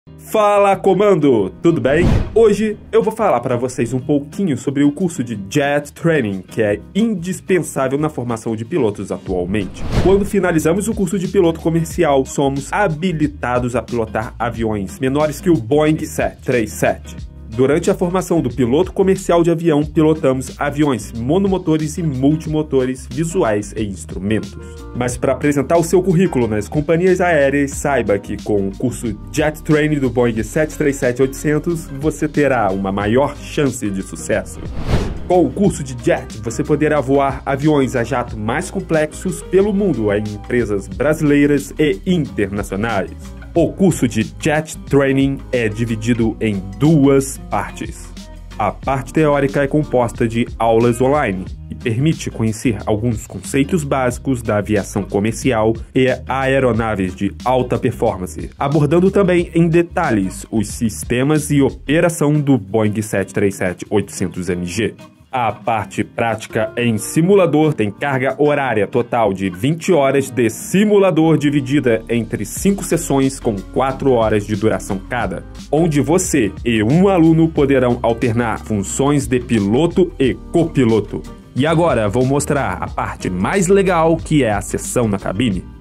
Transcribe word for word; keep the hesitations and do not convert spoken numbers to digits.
Fala, comando! Tudo bem? Hoje eu vou falar para vocês um pouquinho sobre o curso de Jet Training, que é indispensável na formação de pilotos atualmente. Quando finalizamos o curso de piloto comercial, somos habilitados a pilotar aviões menores que o Boeing sete três sete. Durante a formação do piloto comercial de avião, pilotamos aviões monomotores e multimotores, visuais e instrumentos. Mas para apresentar o seu currículo nas companhias aéreas, saiba que com o curso Jet Training do Boeing sete três sete oitocentos, você terá uma maior chance de sucesso. Com o curso de Jet, você poderá voar aviões a jato mais complexos pelo mundo em empresas brasileiras e internacionais. O curso de Jet Training é dividido em duas partes. A parte teórica é composta de aulas online e permite conhecer alguns conceitos básicos da aviação comercial e aeronaves de alta performance, abordando também em detalhes os sistemas e operação do Boeing sete três sete oitocentos M G. A parte prática em simulador tem carga horária total de vinte horas de simulador dividida entre cinco sessões com quatro horas de duração cada, onde você e um aluno poderão alternar funções de piloto e copiloto. E agora vou mostrar a parte mais legal, que é a sessão na cabine.